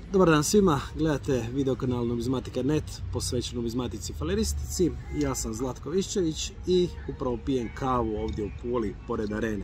Dobar dan svima, gledate video kanal Numizmatika.net posvećen numizmatici faleristici. Ja sam Zlatko Viščević i upravo pijem kavu ovdje u Puli pored arene.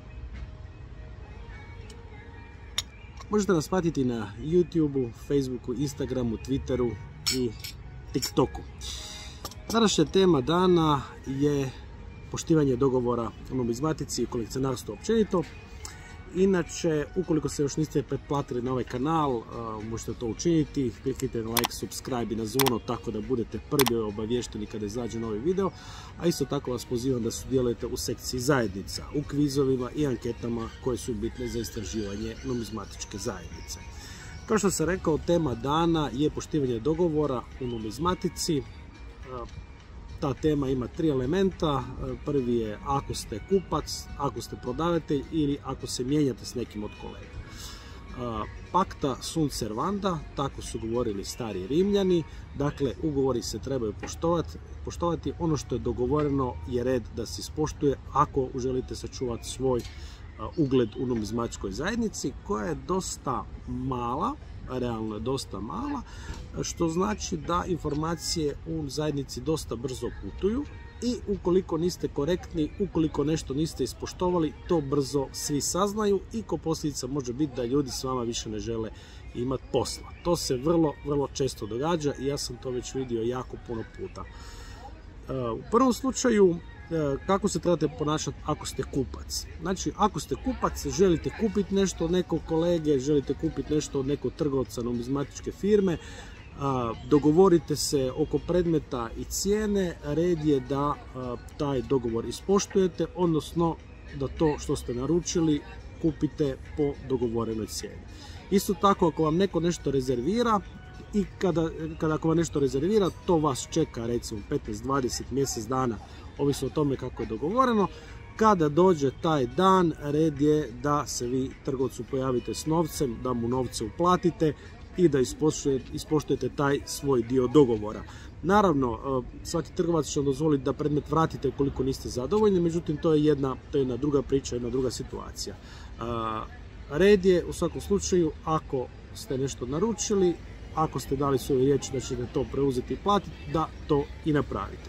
Možete nas pratiti na YouTubeu, Facebooku, Instagramu, Twitteru i TikToku. Današnja tema dana je poštivanje dogovora o numizmatici i kolekcionarstvu općenito. Inače, ukoliko se još niste pretplatili na ovaj kanal, možete to učiniti. Kliknite na like, subscribe i na zvono tako da budete prvi obavješteni kada izađe novi video. A isto tako vas pozivam da sudjelujete u sekciji zajednica, u kvizovima i anketama koje su bitne za istraživanje numizmatičke zajednice. Kao što sam rekao, tema dana je poštivanje dogovora u numizmatici. Ta tema ima tri elementa. Prvi je ako ste kupac, ako ste prodavatelj ili ako se mijenjate s nekim od kolega. Pacta sunt servanda, tako su govorili stari Rimljani. Dakle, ugovori se trebaju poštovati. Ono što je dogovoreno je red da se ispoštuje ako želite sačuvati svoj ugled u numizmatičkoj zajednici, koja je dosta mala. Realno je dosta mala, što znači da informacije u zajednici dosta brzo putuju i ukoliko niste korektni, ukoliko nešto niste ispoštovali, to brzo svi saznaju i ko posljedica može biti da ljudi s vama više ne žele imati posla. To se vrlo često događa i ja sam to već vidio jako puno puta. U prvom slučaju, kako se trebate ponašati ako ste kupac? Znači, ako ste kupac, želite kupiti nešto od nekog kolege, želite kupiti nešto od nekog trgovca numizmatičke firme, dogovorite se oko predmeta i cijene, red je da taj dogovor ispoštujete, odnosno da to što ste naručili kupite po dogovorenoj cijeni. Isto tako, ako vam neko nešto rezervira, i kada ako vam nešto rezervira, to vas čeka recimo 15, 20, mjesec dana, ovisno o tome kako je dogovoreno. Kada dođe taj dan, red je da se vi trgovcu pojavite s novcem, da mu novce uplatite i da ispoštujete taj svoj dio dogovora. Naravno, svaki trgovac će vam dozvoliti da predmet vratite ukoliko niste zadovoljni, međutim to je jedna druga priča, jedna druga situacija. Red je u svakom slučaju, ako ste nešto naručili, ako ste dali svoju riječ da ćete to preuzeti i platiti, da to i napravite.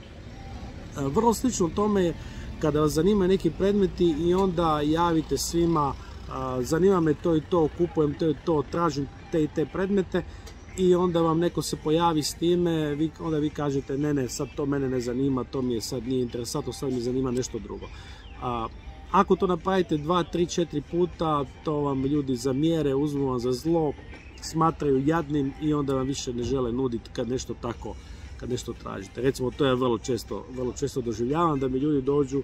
Vrlo slično tome je kada vas zanima neki predmeti i onda javite svima zanima me to i to, kupujem to i to, tražim te i te predmete i onda vam neko se pojavi s time, onda vi kažete ne, sad to mene ne zanima, to mi je sad nije interesantno, sad mi zanima nešto drugo. Ako to napravite 2, 3, 4 puta, to vam ljudi zamjere, uzmu vam za zlo, smatraju jadnim i onda vam više ne žele nuditi kad nešto tražite. Recimo, to je vrlo često doživljavam, da mi ljudi dođu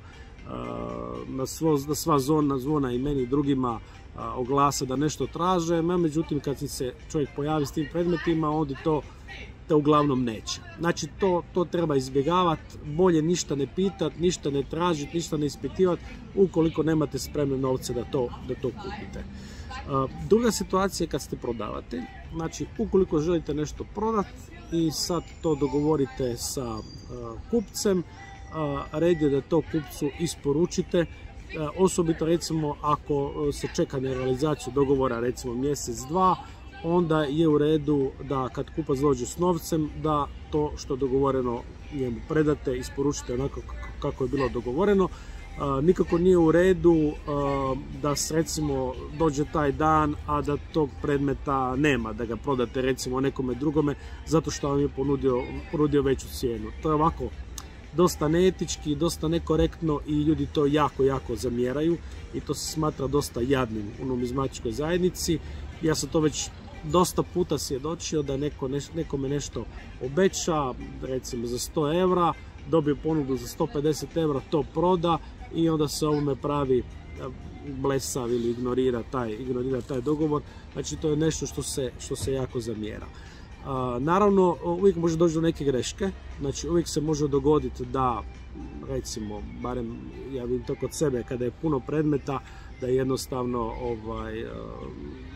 na sva zvona i meni i drugima oglasa da nešto traže, međutim kad se čovjek pojavi s tim predmetima, onda to uglavnom neće. Znači, to treba izbjegavati, bolje ništa ne pitati, ništa ne tražiti, ništa ne ispitivati, ukoliko nemate spremne novce da to kupite. Druga situacija je kad ste prodavatelj. Znači, ukoliko želite nešto prodati i sad to dogovorite sa kupcem, red je da to kupcu isporučite, osobito recimo ako se čeka na realizaciju dogovora recimo mjesec, dva, onda je u redu da kad kupac dođe s novcem, da to što je dogovoreno njemu predate, isporučite onako kako je bilo dogovoreno. Nikako nije u redu da recimo dođe taj dan, a da tog predmeta nema, da ga prodate recimo nekome drugome zato što vam je ponudio veću cijenu. To je ovako dosta neetički, dosta nekorektno i ljudi to jako zamjeraju i to se smatra dosta jadnim u numizmatičkoj zajednici. Ja sam to već dosta puta svjedočio da nekome nešto obeća, recimo za 100 eura, dobije ponudu za 150 eura, to proda i onda se ovome pravi blesav ili ignorira taj dogovor. Znači, to je nešto što se jako zamjera. Naravno, uvijek može doći do neke greške. Znači, uvijek se može dogoditi da, recimo, barem ja vidim to kod sebe, kada je puno predmeta, da jednostavno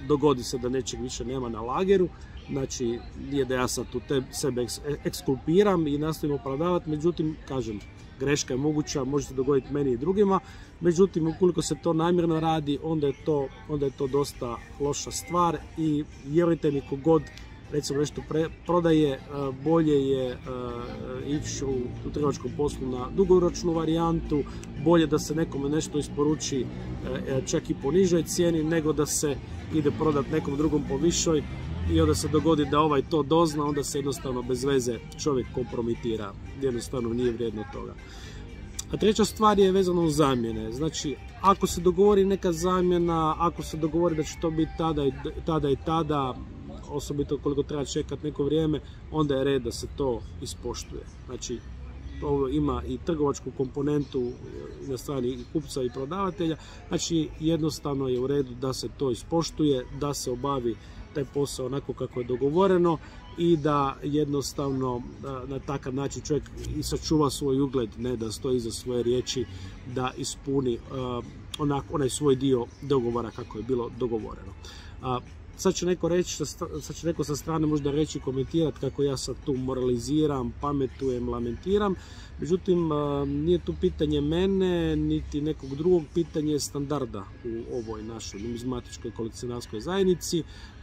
dogodi se da nečeg više nema na lageru, znači nije da ja sad tu sebe ekskulpiram i nastavim opravdavati, međutim, kažem, greška je moguća, može se dogoditi meni i drugima, međutim, ukoliko se to namjerno radi, onda je to dosta loša stvar i vjerujte mi, kogod recimo nešto prodaje, bolje je ići u trgovačkom poslu na dugoročnu varijantu, bolje da se nekome nešto isporuči čak i po nižoj cijeni, nego da se ide prodati nekom drugom po višoj i onda se dogodi da ovaj to dozna, onda se jednostavno bez veze čovjek kompromitira, jednostavno nije vrijedno toga. A treća stvar je vezana uz zamjene, znači ako se dogovori neka zamjena, ako se dogovori da će to biti tada i tada, osobito koliko treba čekati neko vrijeme, onda je red da se to ispoštuje. Znači, ovo ima i trgovačku komponentu na strani i kupca i prodavatelja, znači jednostavno je u redu da se to ispoštuje, da se obavi taj posao onako kako je dogovoreno i da jednostavno na takav način čovjek i sačuva svoj ugled, ne da stoji iza svoje riječi, da ispuni onaj svoj dio dogovora kako je bilo dogovoreno. Sad će neko sa strane možda reći, komentirati kako ja sad tu moraliziram, pametujem, lamentiram. Međutim, nije tu pitanje mene, niti nekog drugog, pitanje je standarda u ovoj našoj numizmatičkoj kolekcionarskoj zajednici.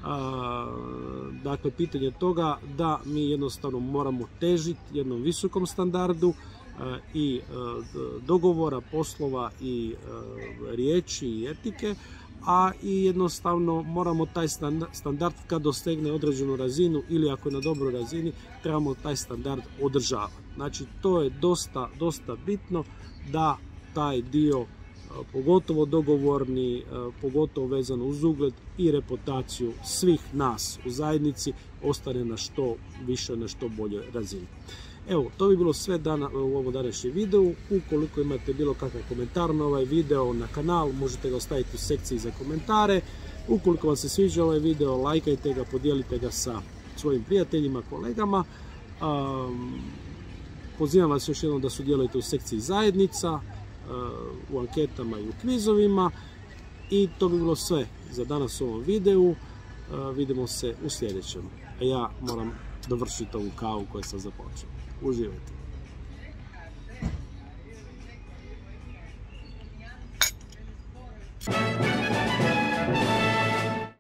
Dakle, pitanje toga da mi jednostavno moramo težiti jednom visokom standardu i dogovora, poslova i riječi i etike, a i jednostavno moramo taj standard kad dosegne određenu razinu ili ako je na dobroj razini, trebamo taj standard održavati. Znači, to je dosta bitno da taj dio, pogotovo dogovorni, pogotovo vezano uz ugled i reputaciju svih nas u zajednici, ostane na što više, na što boljoj razini. Evo, to bi bilo sve u ovom današnjem videu. Ukoliko imate bilo kakav komentar na ovaj video na kanal, možete ga ostaviti u sekciji za komentare. Ukoliko vam se sviđa ovaj video, lajkajte ga, podijelite ga sa svojim prijateljima, kolegama. Pozivam vas još jednom da sudjelujete u sekciji zajednica, u anketama i u kvizovima. I to bi bilo sve za danas u ovom videu. Vidimo se u sljedećem. A ja moram dovršiti ovu kavu koju sam započeo. Uživajte.